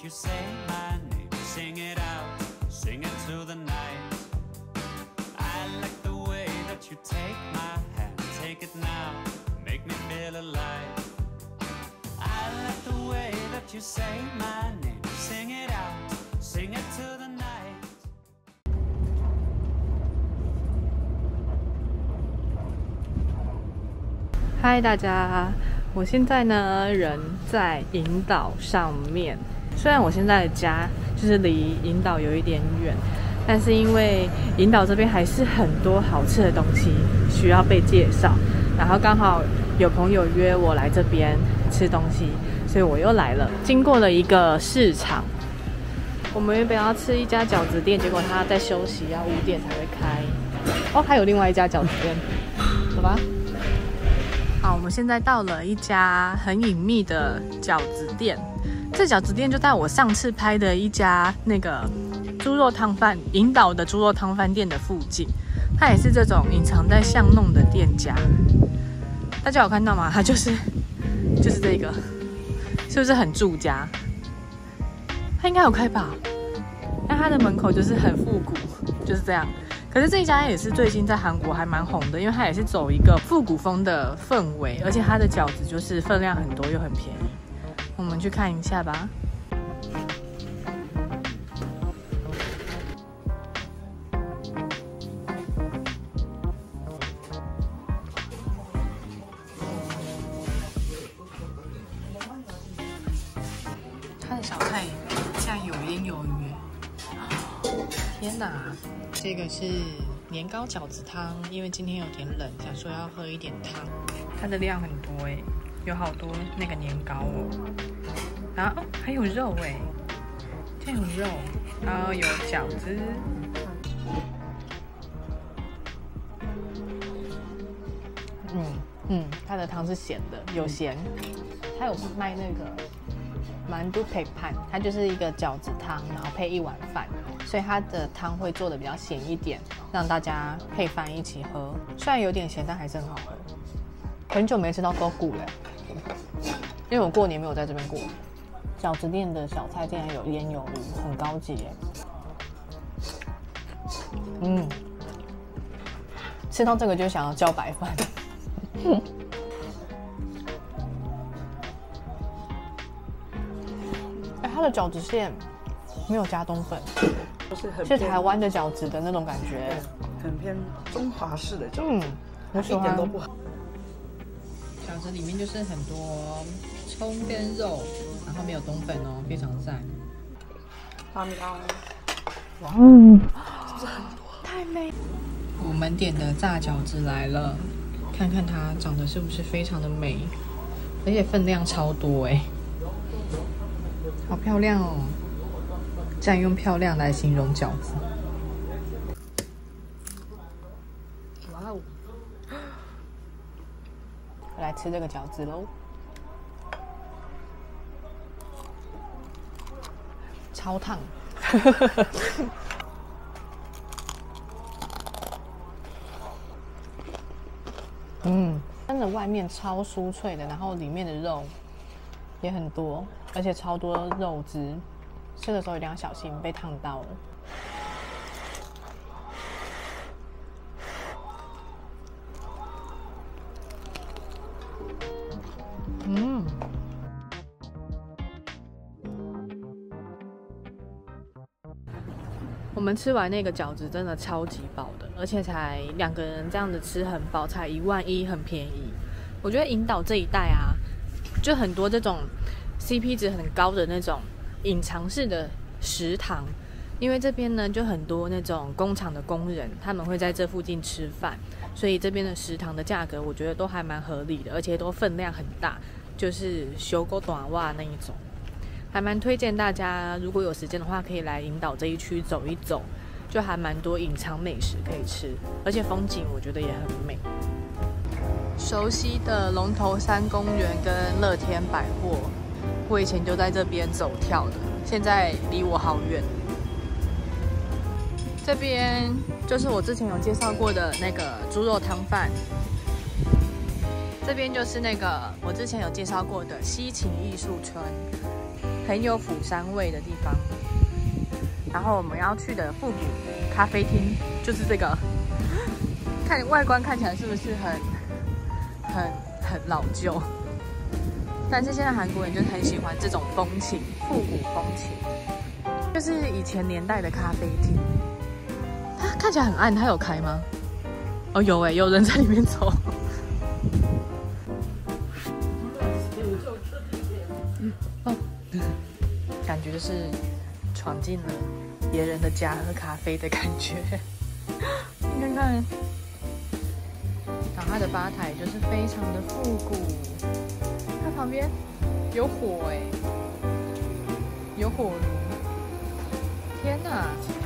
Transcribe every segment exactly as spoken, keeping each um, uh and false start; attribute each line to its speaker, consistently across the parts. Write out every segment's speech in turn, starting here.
Speaker 1: you say my name, sing it out, sing it to the night. I like the way that you take my hand, take it now, make me feel alive. I like the way that you say my name, sing it out, sing it to the night.
Speaker 2: 嗨，大家，我现在呢人在银岛上面。虽然我现在的家就是离银岛有一点远，但是因为银岛这边还是很多好吃的东西需要被介绍，然后刚好有朋友约我来这边吃东西，所以我又来了。经过了一个市场，我们原本要吃一家饺子店，结果他在休息，要五点才会开。哦，还有另外一家饺子店，走吧。好，我们现在到了一家很隐秘的饺子店。这饺子店就在我上次拍的一家那个猪肉汤饭，银岛的猪肉汤饭店的附近。它也是这种隐藏在巷弄的店家。大家有看到吗？它就是就是这个，是不是很住家？它应该有开吧？但它的门口就是很复古，就是这样。可是这一家也是最近在韩国还蛮红的，因为它也是走一个复古风的氛围，而且它的饺子就是分量很多又很便宜。我们去看一下吧。它的小菜竟然有烟有鱼，天哪！这个是年糕饺子汤，因为今天有点冷，想说要喝一点汤。它的量很多哎，有好多那个年糕哦。然后、哦、还有肉哎，这有肉，然后有饺子。嗯嗯，它的汤是咸的，有咸。它有卖那个만두配饭，它就是一个饺子汤，然后配一碗饭，所以它的汤会做的比较咸一点，让大家配饭一起喝。虽然有点咸，但还是很好喝。很久没吃到勾骨了，因为我过年没有在这边过。饺子店的小菜竟然有腌鱿鱼，很高级耶。嗯，吃到这个就想要叫白饭。哎，它的饺子馅没有加冬粉，是台湾的饺子的那种感觉，
Speaker 3: 很偏中华式的饺子。
Speaker 2: 嗯，我喜欢。
Speaker 3: 一点都不好。
Speaker 2: 饺子里面就是很多葱跟肉，然后没有冬粉哦，非常赞。
Speaker 3: 拉米拉，
Speaker 2: 哇，嗯，
Speaker 3: 是不是很多？
Speaker 2: 太美。我们点的炸饺子来了，看看它长得是不是非常的美，而且分量超多哎，好漂亮哦！这样用漂亮来形容饺子。哇哦！来吃这个饺子喽，超烫。嗯，真的外面超酥脆的，然后里面的肉也很多，而且超多肉汁，吃的时候一定要小心被烫到了。嗯，我们吃完那个饺子真的超级饱的，而且才两个人这样子吃很饱，才一万一，很便宜。我觉得银岛这一带啊，就很多这种 C P 值很高的那种隐藏式的食堂，因为这边呢就很多那种工厂的工人，他们会在这附近吃饭，所以这边的食堂的价格我觉得都还蛮合理的，而且都分量很大。就是修沟短袜那一种，还蛮推荐大家，如果有时间的话，可以来银岛这一区走一走，就还蛮多隐藏美食可以吃，而且风景我觉得也很美。熟悉的龙头山公园跟乐天百货，我以前就在这边走跳的，现在离我好远。这边就是我之前有介绍过的那个猪肉汤饭。 这边就是那个我之前有介绍过的西秦艺术村，很有釜山味的地方。然后我们要去的复古咖啡厅就是这个，看外观看起来是不是很很很老旧？但是现在韩国人就是很喜欢这种风情，复古风情，就是以前年代的咖啡厅。它看起来很暗，它有开吗？哦，有哎，有人在里面走。哦，感觉就是闯进了别人的家喝咖啡的感觉。你看看，然后它的吧台就是非常的复古，它旁边有火哎，有火炉，天哪！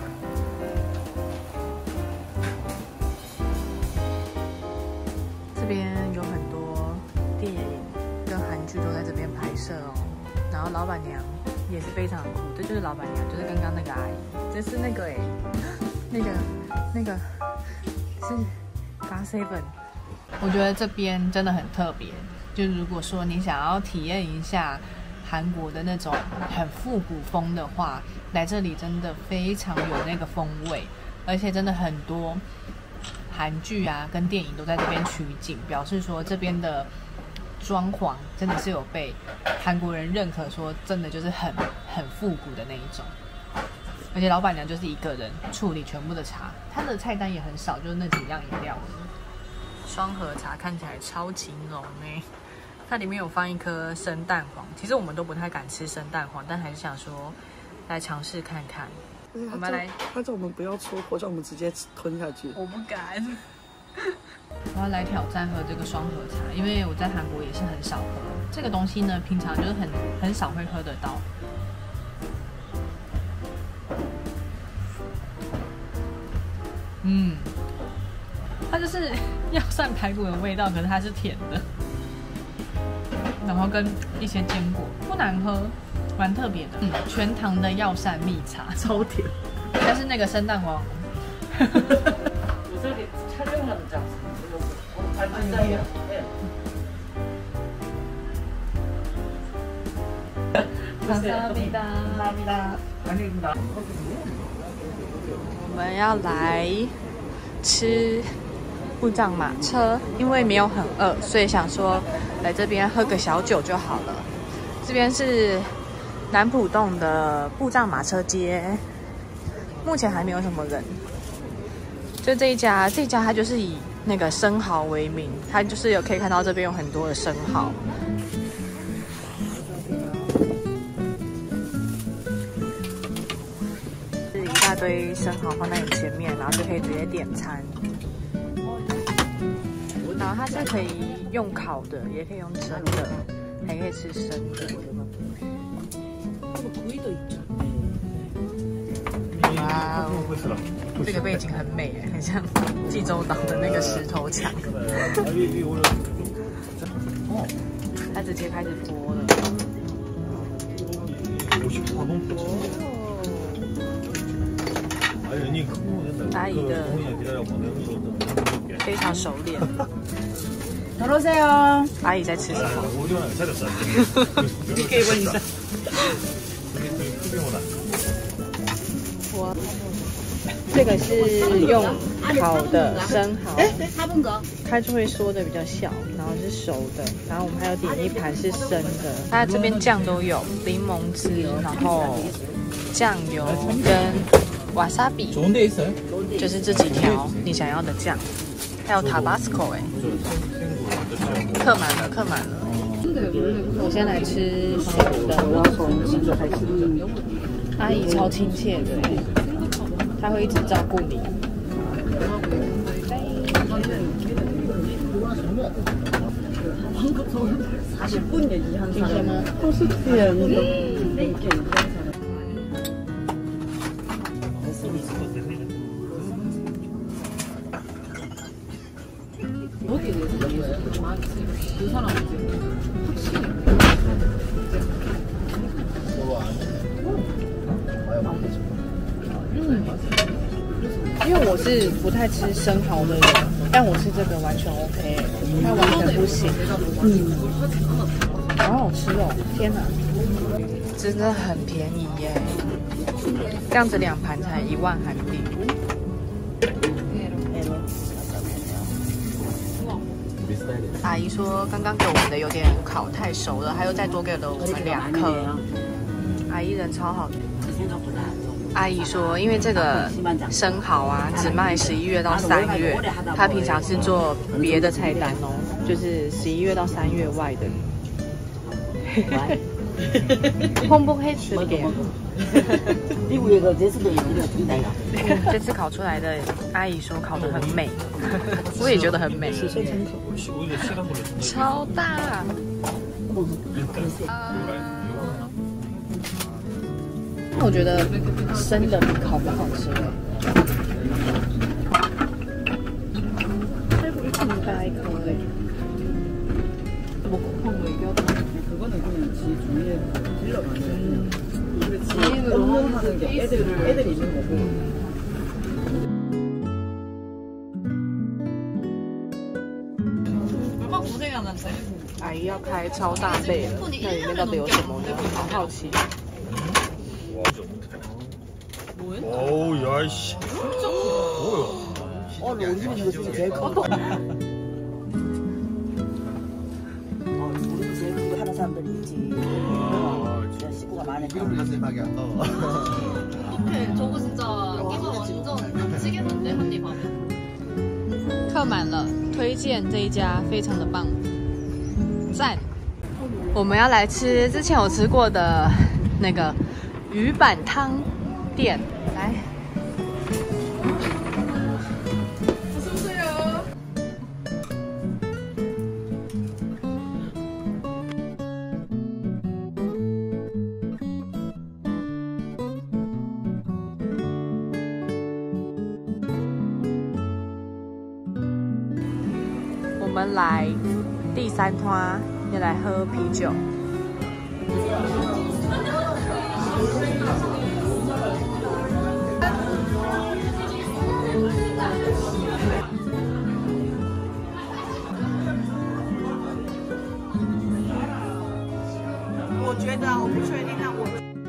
Speaker 2: 这边有很多电影跟韩剧都在这边拍摄哦，然后老板娘也是非常酷，这就是老板娘，就是刚刚那个阿姨，这是那个哎，那个那个是 God Seven。我觉得这边真的很特别，就如果说你想要体验一下韩国的那种很复古风的话，来这里真的非常有那个风味，而且真的很多韩剧啊跟电影都在这边取景，表示说这边的装潢真的是有被韩国人认可，说真的就是很很复古的那一种。而且老板娘就是一个人处理全部的茶，她的菜单也很少，就是那几样饮料。双盒茶看起来超级浓诶，它里面有放一颗生蛋黄，其实我们都不太敢吃生蛋黄，但还是想说来尝试看看。我们来，
Speaker 3: 他叫我们不要戳破，叫我们直接吞下去。
Speaker 2: 我不敢。我要来挑战喝这个双盒茶，因为我在韩国也是很少喝这个东西呢，平常就是很很少会喝得到。嗯，它就是药膳排骨的味道，可是它是甜的，然后跟一些坚果，不难喝。蛮特别的，嗯，全糖的药膳蜜茶，超甜，但是那个生蛋黄，
Speaker 4: 我这里촬영하는 장소，我拍拍照呀。
Speaker 2: 감사합니다。
Speaker 4: 감사합니다。
Speaker 2: 我们要来吃布藏马车，因为没有很饿，所以想说来这边喝个小酒就好了。这边是南浦洞的布藏马车街，目前还没有什么人。就这一家，这一家它就是以那个生蚝为名，它就是有可以看到这边有很多的生蚝。是一大堆生蚝放在你前面，然后就可以直接点餐。然后它是可以用烤的，也可以用蒸的，还可以吃生的。哇哦，这个背景很美，很像济州岛的那个石头墙。它直接开始播了。阿姨的非常熟练。
Speaker 3: 들어오세요。
Speaker 2: 阿姨在吃什么？
Speaker 3: 你可以问一下。
Speaker 2: 我这个是用烤的生蚝，它就会缩的比较小，然后是熟的，然后我们还有点一盘是生的。它这边酱都有柠檬汁，然后酱油跟瓦萨比，就是这几条你想要的酱，还有 Tabasco 哎，刻满了，刻满了。我先来吃熟的，阿姨超亲切的，她会一直照顾你。新鲜吗？
Speaker 3: 都是甜的。
Speaker 2: 嗯，因为我是不太吃生蚝的人， 但我吃这个完全 OK， 它完全不行。嗯，好好吃哦！天哪，真的很便宜耶！这样子两盘才一万韩币。阿姨说刚刚给我们的有点烤太熟了，她又再多给了我们两颗。阿姨人超好的。阿姨说，因为这个生蚝啊，只卖十一月到三月，她平常是做别的菜单哦，就是十一月到三月外的。烘不黑吃点。这次烤出来的，阿姨说烤得很美，我也觉得很美，超大。我觉得生的比烤的好吃。这个这么大一颗嘞，我看我一个。
Speaker 3: 그거는 그냥 지 종이에 빌려가는 지 업무하는 게 애들 애들 있는 거고.
Speaker 2: 阿姨要开超大杯了，那里面到底有什么呢？好好奇。
Speaker 5: 어우 야이씨. 뭐야?
Speaker 3: 어, 우리는 이거 진짜 제일 커. 우리도 제일 큰 거 하는 사람들이 있지. 식구가 많으니까.
Speaker 5: 기름 가슴하게 아까워.
Speaker 6: 네, 저거 진짜 이거 완전 치겠는데 한 입 하면.
Speaker 2: 客满了，推荐这一家非常的棒，赞！我们要来吃之前有吃过的那个鱼板汤店，来。 我们来第三摊，要来喝啤酒。
Speaker 3: 我觉得我不确定，但我。